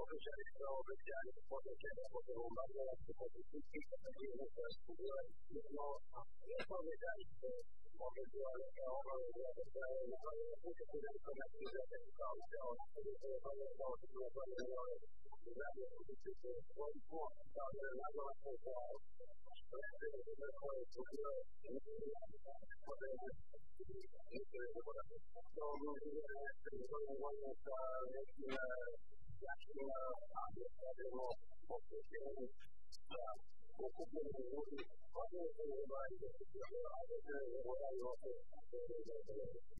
pokušali smo obećali podnećenja posle bombardovanja posle svih strategije koje su bile no nismo obećali se obećali kao obaveze da se napravimo puteći da se neki izvjeteni kao sve ono što je kao što je planirano zadnje puteći koji smo kao da je naglasno kao predstavljene koje su bile podređene nikoli zaboravili. To je vojno sa nekim jačim administrativno pokušenjem sa okupljenim ljudi, odnosno ne zaboravili da se zaboravili